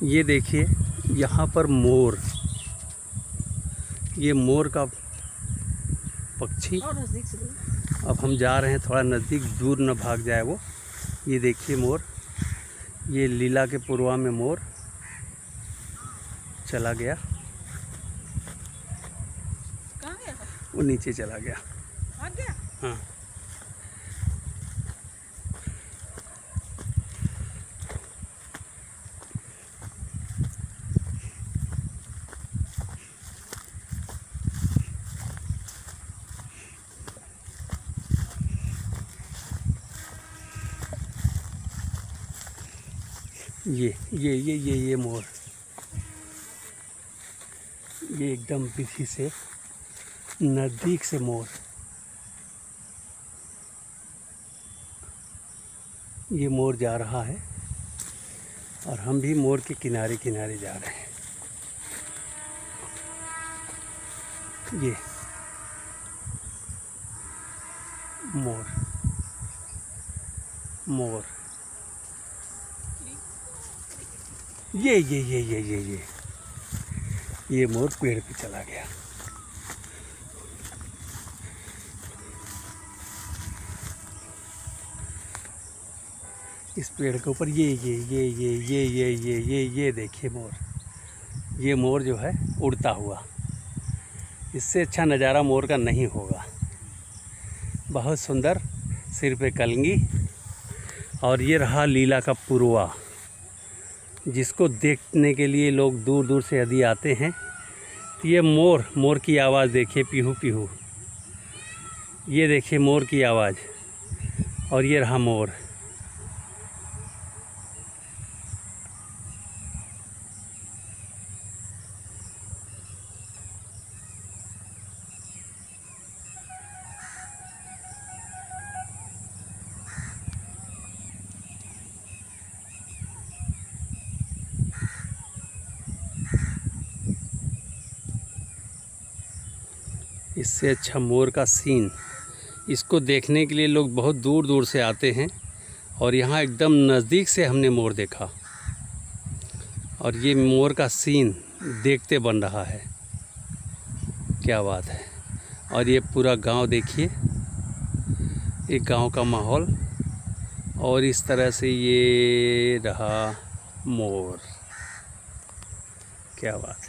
ये देखिए यहाँ पर मोर, ये मोर का पक्षी। अब हम जा रहे हैं थोड़ा नज़दीक, दूर न भाग जाए वो। ये देखिए मोर, ये लीला के पूर्वा में मोर चला गया। कहाँ गया? वो नीचे चला गया। भाग गया? हाँ। ये मोर, ये एकदम पीछे से नज़दीक से मोर, ये मोर जा रहा है और हम भी मोर के किनारे किनारे जा रहे हैं। ये मोर, मोर, ये मोर पेड़ पे चला गया। इस पेड़ के ऊपर ये देखिए मोर, ये मोर जो है उड़ता हुआ, इससे अच्छा नज़ारा मोर का नहीं होगा। बहुत सुंदर, सिर पे कलंगी। और ये रहा लीला का पुरवा, जिसको देखने के लिए लोग दूर दूर से यदि आते हैं तो ये मोर की आवाज़ देखिए, पीहू पीहू। ये देखिए मोर की आवाज़, और ये रहा मोर। इससे अच्छा मोर का सीन, इसको देखने के लिए लोग बहुत दूर दूर से आते हैं, और यहाँ एकदम नज़दीक से हमने मोर देखा। और ये मोर का सीन देखते बन रहा है, क्या बात है। और ये पूरा गांव देखिए, एक गांव का माहौल, और इस तरह से ये रहा मोर, क्या बात।